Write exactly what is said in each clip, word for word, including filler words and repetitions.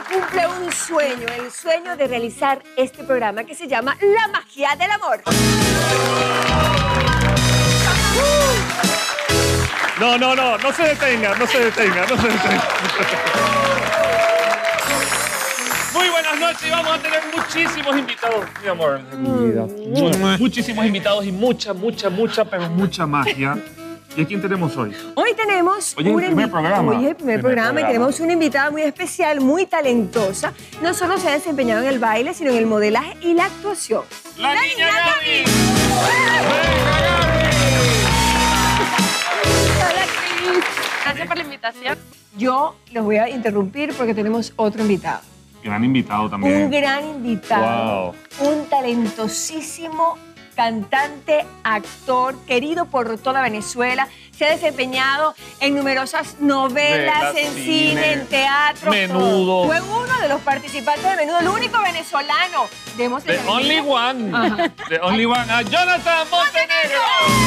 cumple un sueño, el sueño de realizar este programa que se llama La Magia del Amor. No, no, no, no se detenga, no se detenga, no se detenga. Muy buenas noches y vamos a tener muchísimos invitados, mi amor. Mm. Muchísimos invitados y mucha, mucha, mucha, pero mucha magia. ¿Y a quién tenemos hoy? Hoy tenemos Hoy es el primer programa. Hoy es el primer programa y tenemos una invitada muy especial, muy talentosa. No solo se ha desempeñado en el baile, sino en el modelaje y la actuación. ¡La, la niña, niña Gaby! Gaby. ¡Venga, Gaby! Hola, Cris. Gracias por la invitación. Yo los voy a interrumpir porque tenemos otro invitado. Gran invitado también. Un gran invitado. Wow. Un talentosísimo cantante, actor, querido por toda Venezuela. Se ha desempeñado en numerosas novelas, en cine, cine, en teatro. Menudo. Fue uno de los participantes de Menudo, el único venezolano. Demos The only one. Ajá. The only one. A Jonathan Montenegro.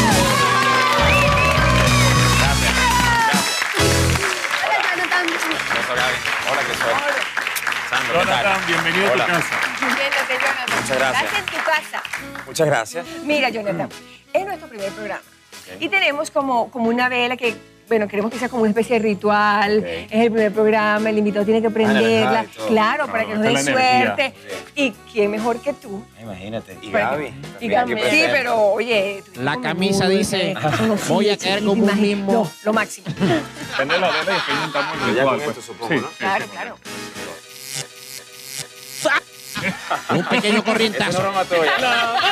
Gracias. Gracias. Hola, Jonathan. Hola, ¿qué soy? Sandro, Jonathan, bienvenido Hola. a tu casa. Bienvenido, Jonathan. Muchas gracias. Estás en tu casa. Muchas gracias. Mira, Jonathan, es nuestro primer programa. Okay. Y tenemos como, como una vela que, bueno, queremos que sea como una especie de ritual. Okay. Es el primer programa, el invitado tiene que prenderla. Ah, claro, claro, para que nos dé suerte. Sí. Y quién mejor que tú. Imagínate. Y para Gaby. Y Gaby. Sí, pero oye. La camisa dice, voy a caer como un mismo. No, lo máximo. Tener la vela y después montamos el ritual. pues. Esto, supongo, sí, ¿no? sí, claro, sí, claro. Un pequeño corrientazo. La magia del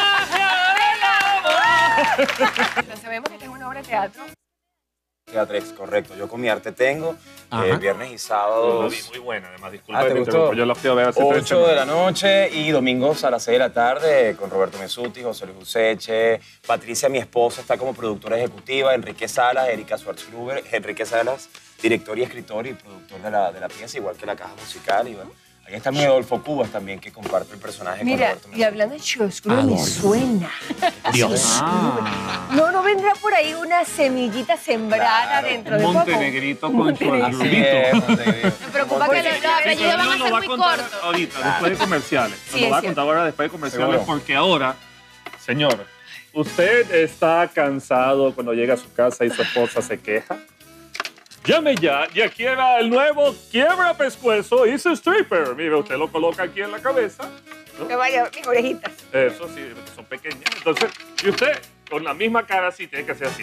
amor. Sabemos que esta es una obra de teatro. Teatrex, correcto. Yo con mi arte tengo eh, viernes y sábados. Muy, muy buena, además. Disculpa. Ah, ¿te gustó? Yo la fui a ver hace tres ocho de la noche y domingos a las seis de la tarde con Roberto Mesuti, José Luis Useche, Patricia, mi esposa, está como productora ejecutiva, Enrique Salas, Erika Schwarzgruber, Enrique Salas, director y escritor y productor de la, de la pieza, igual que la caja musical. Y bueno, ahí está mi Adolfo Cubas también, que comparte el personaje Mira, con Roberto Mesuti. Y hablando de Schwarzgruber, me suena. Dios. Ah. No, no vendrá por ahí una semillita sembrada Claro, dentro un de poco. Montenegrito con Schwarzgrubito. Me preocupa que los apellidos van a ser muy cortos. Ahorita, después de comerciales. Sí, Nos va a es contar ahora después de comerciales, Seguro. porque ahora, señor, ¿usted está cansado cuando llega a su casa y su esposa se queja? Llame ya y adquiera el nuevo Quiebra Pescuezo Easy Stripper. Mire, usted lo coloca aquí en la cabeza, ¿no? Que vaya, mis orejitas. Eso sí, son pequeñas. Entonces, y usted con la misma cara así tiene que hacer así.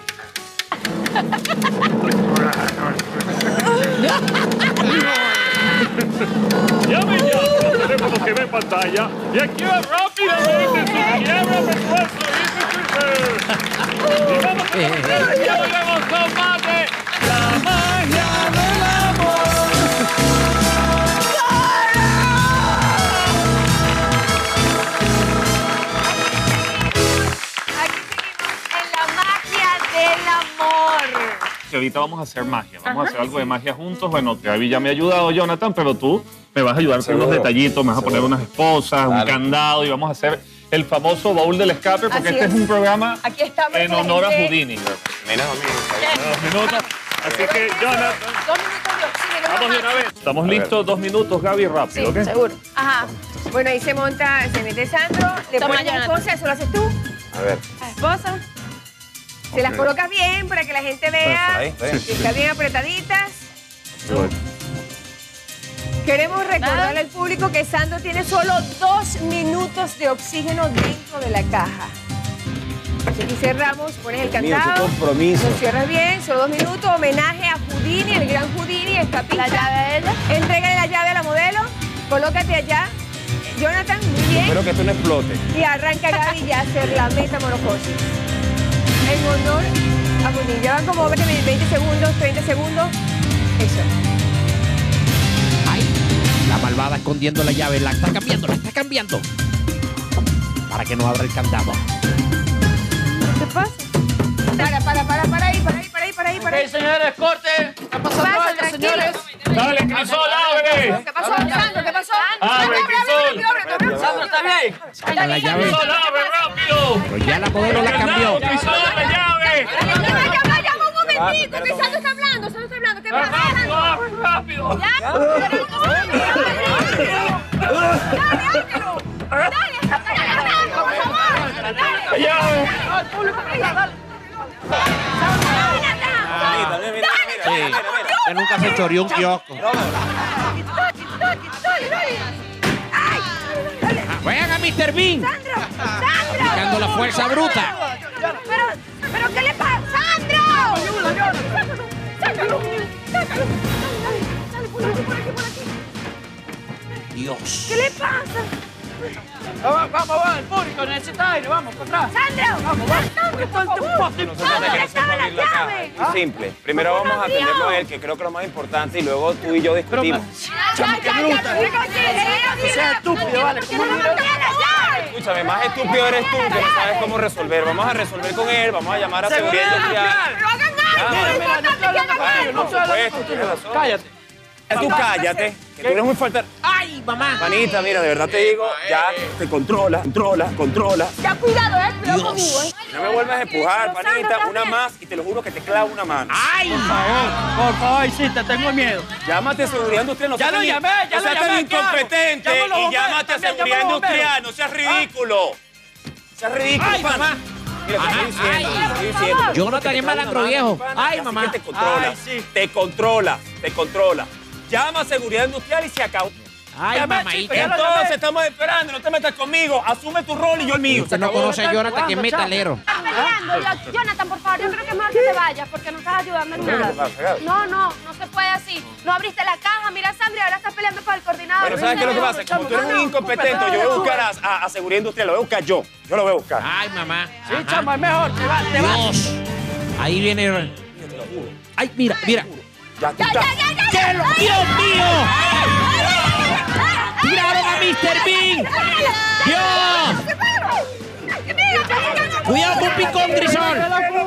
Llame ya al teléfono que ve en pantalla y adquiera rápidamente su Quiebra Pescuezo Easy Stripper. Y vamos a ver, ya volvemos con más de La Magia del Amor. Aquí seguimos en La Magia del Amor. Que ahorita vamos a hacer magia, vamos Ajá, a hacer algo sí. de magia juntos. Bueno, Gaby ya me ha ayudado, Jonathan, pero tú me vas a ayudar con unos detallitos, me vas a poner unas esposas, Dale. un candado y vamos a hacer el famoso baúl del escape, porque Así este es. es un programa Aquí en honor a Houdini. Menos Dos minutos. Así que, Jonathan, Dos minutos de oxígeno. vamos de una vez. Estamos listos, dos minutos, Gaby, rápido, Sí, ¿ok? seguro. Ajá. Bueno, ahí se monta, se mete Sandro, le Toma, pones la Jonathan. esposa, eso lo haces tú. A ver. La esposa. Se las colocas bien para que la gente vea Ahí, está bien. que están bien apretaditas. Bueno. Queremos recordarle al público que Sandro tiene solo dos minutos de oxígeno dentro de la caja. Aquí cerramos, pones el Mío, qué candado. compromiso. Lo cierras bien, solo dos minutos. Homenaje a Houdini, el gran Houdini, esta pista. La llave de ella. Entrégale la llave a la modelo. Colócate allá. Jonathan, muy bien. Espero que esto no explote. Y arranca Gaby ya a hacer la metamorfosis. En honor a Houdini. Llevan como veinte segundos, treinta segundos. Eso. Ay, la malvada escondiendo la llave, la está cambiando, la está cambiando. Para que no abra el candado. ¿Qué pasa? Para, para, para, para ahí, para ahí, para ahí, para ahí, para ahí. Ok, señores, corte. ¿Qué pasó, Pasa, algo, tranquilo. señores? Dale, Crisol, abre. ¿Qué pasó, Sandro? ¿Qué pasó? Abre, Crisol. Sandro, ¿está bien? Saca la llave. Crisol, abre rápido. Pero ya la modelo la cambió. Crisol, la llave. Llama, llama, llama un momento. momentico, que Sandro está hablando, Sandro está hablando. ¿Qué pasa? ¡Rápido, rápido! ¿Ya? Dale, Ángelo. Dale, dale, por favor. Dale. ¡Ya! Al público que ya, dale. Mira, mira, mira, Sí, mira, mira, mira. que nunca se choreó un kiosco. Dale, dale. Ay, Juegan a mister Bean. Sandro, Sandro. Aplicando la fuerza bruta. Pero, pero, ¿qué le pasa? ¡Sandro! ¡Ayuda, sácalo! ¡Sácalo! ¡Sácalo! Dale, dale, dale, por aquí, por aquí, por aquí. Dios. ¿Qué le pasa? Vamos, vamos, vamos, el público necesita aire, vamos, para atrás. ¡Sandro! Vamos, vamos. ¡Sandro, por favor! No se trata de ¿Dónde que no se estaba pueda la abrir la caja. llave? Muy simple. Primero vamos a atenderlo a él, que creo que es lo más importante, y luego tú y yo discutimos. Ya, ya, ya, No seas estúpido, vale. ¿Cómo no? Escúchame, más estúpido eres tú que no sabes cómo resolver. Vamos a resolver con él, vamos a llamar a seguridad industrial. ¡No hagan nada! Mira, ¡Es mira, no estoy hablando importante que contigo, no hagan estoy hablando supuesto, tienes contigo. razón. Cállate. Tú cállate, que tú eres muy falta. ¡Ay, mamá! Manita, mira, de verdad te digo, ya te controla, controla, controla. Ya, cuidado, eh, cuidado Dios. conmigo, eh. No me vuelvas a empujar, Pero, panita, Sandra, una también. más y te lo juro que te clavo una mano. ¡Ay! Por favor, por favor, sí, te tengo miedo. Llámate a seguridad industrial, no Ya seas lo tan- llamé, ya no lo seas tan llamé, ¿qué hago? incompetente Llamo a los y bomberos, llámate a también seguridad llamo a los industrial, no seas ridículo. Seas ridículo, ¡Ay, pana. mamá! Mira, te Ajá, estoy diciendo, ay. te estoy diciendo. Yo no estaría Te clavo malandro una mano, viejo. pana, Ay, y así mamá. que te controla, Ay, sí. te controla, te controla. Llama a seguridad industrial y se acabó. ¡Ay, Llamé, mamadita! chico, ya lo Entonces llamé. estamos esperando, no te metas conmigo. Asume tu rol y yo el mío. Usted no conoce a Jonathan, que es metalero. Estás peleando. Yo- Jonathan, por favor, yo creo que es mejor que te vayas porque no estás ayudando en nada. No, no, no se puede así. No abriste la caja, mira, Sandra, ahora estás peleando con el coordinador. Bueno, ¿sabes qué es lo que pasa? Como tú eres un incompetente, yo voy a buscar a, a- a seguridad industrial, lo voy a buscar yo. Yo lo voy a buscar. ¡Ay, mamá! Sí, Ajá. chamo, es mejor, te vas, te vas. Dios. Ahí viene. ¡Ay, mira, mira! Ya tú estás. ¡Qué lo- ¡Dios mío! ¡Tiraron a mister Bean! ¡Dios! ¡Cuidado con Picón, Grisol!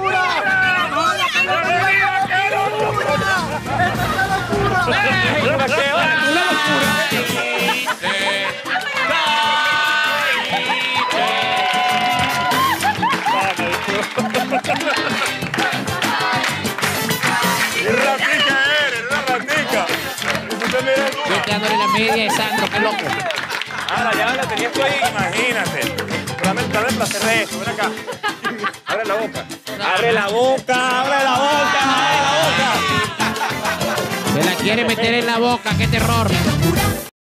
¿Una qué? Una locura. ¡Qué ratica eres! ¡Una ratica! Usted mira el Yo dándole la media de Sandro, qué loco. Ahora, ya la tenías tú ahí, imagínate. Dame, dame el placer de esto, ven acá. Abre la boca. Abre la boca, abre la boca, abre la boca. Se la quiere meter en la boca, qué terror.